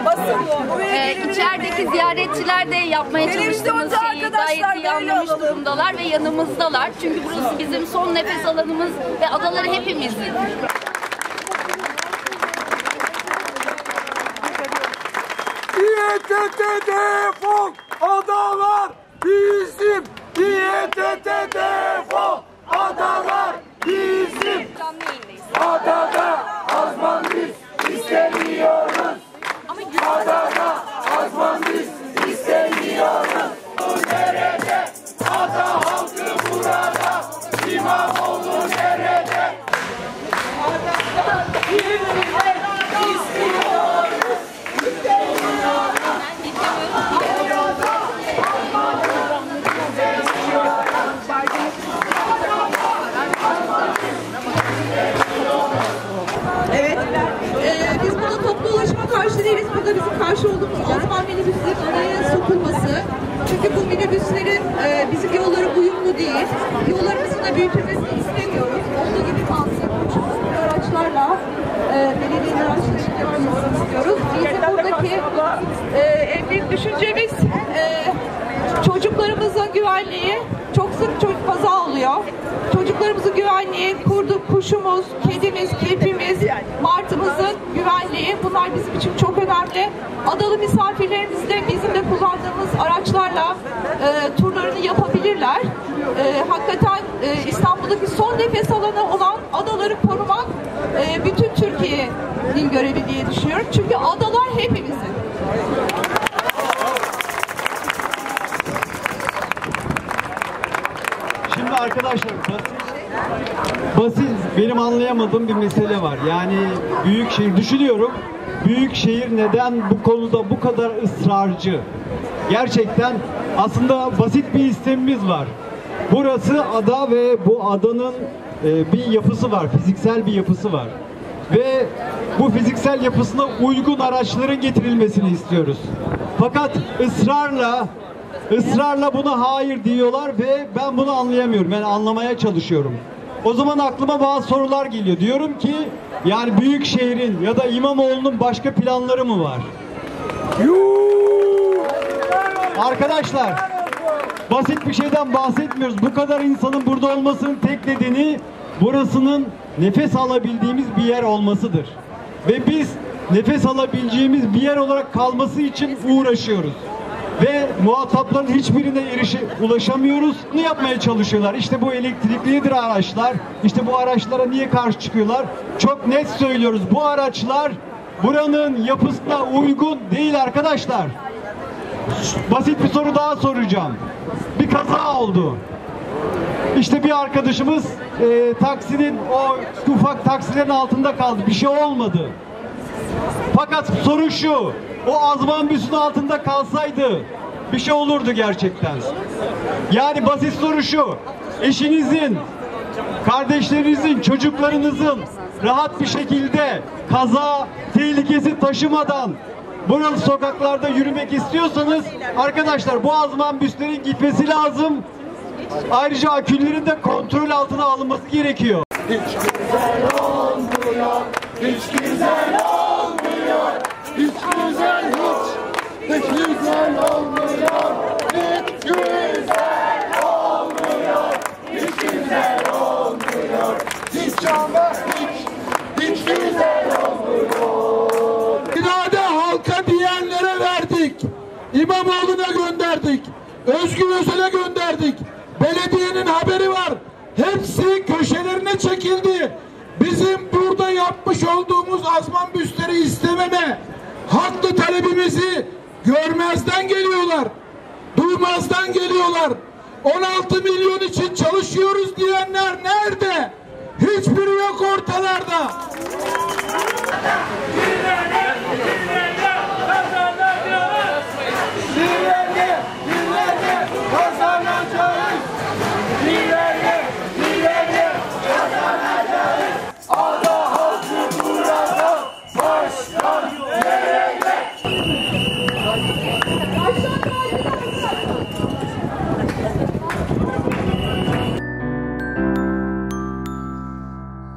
İçerideki ziyaretçiler de yapmaya çalıştığımız şeyi gayet iyi anlamış durumdalar ve yanımızdalar. Çünkü burası bizim son nefes alanımız ve adaları hepimizin. İETT defol, adalar bizim. İETT defol, adalar bizim. Adada azman biz istemiyoruz. Adada azman biz istemiyoruz. Bu nerede? Ada halkı burada. İmamoğlu nerede? Adada istiyoruz. Evet, biz burada toplu ulaşıma karşı değiliz. Burada bizim karşı olduğumuz Azman minibüslerin adaya sokulması. Çünkü bu minibüslerin bizim yollara uyumlu değil. Yollarımızın da büyütülmesini istemiyoruz. Olduğu gibi kalsın. Çünkü araçlarla, belediyenin araçlarıyla devam etsin istiyoruz. Bizim buradaki en büyük düşüncemiz çocuklarımızın güvenliği. Çok sık çocuk kaza oluyor. Çocuklarımızın güvenliği, kuşumuz, kedimiz, kirpimiz, martımızın güvenliği, bunlar bizim için çok önemli. Adalı misafirlerimiz de bizim de kullandığımız araçlarla turlarını yapabilirler. Hakikaten İstanbul'daki son nefes alanı olan adaları korumak bütün Türkiye'nin görevi diye düşünüyorum. Çünkü adalar hepimizin. Şimdi arkadaşlar basit benim anlayamadığım bir mesele var. Yani büyükşehir düşünüyorum. Büyükşehir neden bu konuda bu kadar ısrarcı? Gerçekten aslında basit bir istemimiz var. Burası ada ve bu adanın bir yapısı var. Fiziksel bir yapısı var. Ve bu fiziksel yapısına uygun araçların getirilmesini istiyoruz. Fakat ısrarla buna hayır diyorlar ve ben bunu anlayamıyorum. Ben anlamaya çalışıyorum. O zaman aklıma bazı sorular geliyor. Diyorum ki yani Büyükşehir'in ya da İmamoğlu'nun başka planları mı var? Arkadaşlar basit bir şeyden bahsetmiyoruz. Bu kadar insanın burada olmasının tek nedeni burasının nefes alabildiğimiz bir yer olmasıdır. Ve biz nefes alabileceğimiz bir yer olarak kalması için uğraşıyoruz. Ve muhatapların hiçbirine ulaşamıyoruz. Bunu yapmaya çalışıyorlar. İşte bu elektriklidir araçlar. İşte bu araçlara niye karşı çıkıyorlar? Çok net söylüyoruz. Bu araçlar buranın yapısına uygun değil arkadaşlar. Basit bir soru daha soracağım. Bir kaza oldu. İşte bir arkadaşımız taksinin o ufak taksilerin altında kaldı. Bir şey olmadı. Fakat soru şu. O azman büsün altında kalsaydı bir şey olurdu gerçekten. Yani basit soru şu. Eşinizin, kardeşlerinizin, çocuklarınızın rahat bir şekilde kaza tehlikesi taşımadan buralı sokaklarda yürümek istiyorsanız arkadaşlar bu azman büslerin gitmesi lazım. Ayrıca aküllerin de kontrol altına alınması gerekiyor. Hiç güzel olmuyor, hiç güzel olmuyor, hiç güzel hiç güzel olmuyor, hiç güzel olmuyor, hiç güzel olmuyor, hiç ama hiç güzel olmuyor. İrade halka diyenlere verdik, İmamoğlu'na gönderdik, Özgür Özel'e gönderdik, belediyenin haberi var. Hepsi köşelerine çekildi. Bizim burada yapmış olduğumuz azman büsleri istememe haklı talebimizi görmezden geliyorlar. Duymazdan geliyorlar. 16 milyon için çalışıyoruz diyenler nerede? Hiçbiri yok ortalarda.